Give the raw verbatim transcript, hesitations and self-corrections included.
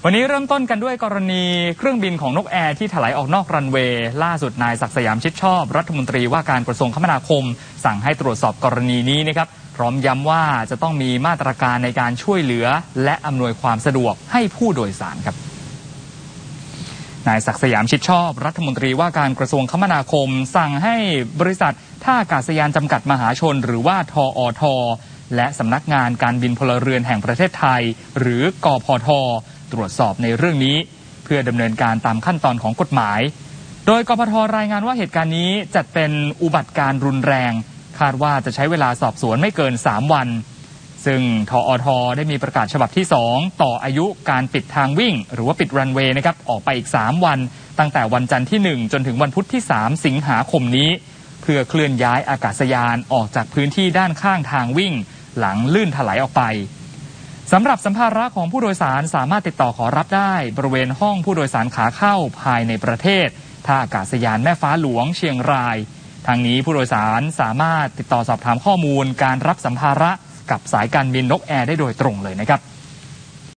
วันนี้เริ่มต้นกันด้วยกรณีเครื่องบินของนกแอร์ที่ถลายออกนอกรันเวย์ล่าสุดนายศักดิ์สยามชิดชอบรัฐมนตรีว่าการกระทรวงคมนาคมสั่งให้ตรวจสอบกรณีนี้นะครับพร้อมย้ำว่าจะต้องมีมาตรการในการช่วยเหลือและอำนวยความสะดวกให้ผู้โดยสารครับนายศักดิ์สยามชิดชอบรัฐมนตรีว่าการกระทรวงคมนาคมสั่งให้บริษัทท่าอากาศยานจำกัดมหาชนหรือว่าทอทและสำนักงานการบินพลเรือนแห่งประเทศไทยหรือกพทตรวจสอบในเรื่องนี้เพื่อดำเนินการตามขั้นตอนของกฎหมายโดยกพทรายงานว่าเหตุการณ์นี้จัดเป็นอุบัติการรุนแรงคาดว่าจะใช้เวลาสอบสวนไม่เกินสามวันซึ่งทอทได้มีประกาศฉบับที่สองต่ออายุการปิดทางวิ่งหรือว่าปิดรันเวย์นะครับออกไปอีกสามวันตั้งแต่วันจันทร์ที่หนึ่งจนถึงวันพุธที่สามสิงหาคมนี้เพื่อเคลื่อนย้ายอากาศยานออกจากพื้นที่ด้านข้างทางวิ่งหลังลื่นถลายออกไปสำหรับสัมภาระของผู้โดยสารสามารถติดต่อขอรับได้บริเวณห้องผู้โดยสารขาเข้าภายในประเทศท่าอากาศยานแม่ฟ้าหลวงเชียงรายทางนี้ผู้โดยสารสามารถติดต่อสอบถามข้อมูลการรับสัมภาระกับสายการบินนกแอร์ได้โดยตรงเลยนะครับ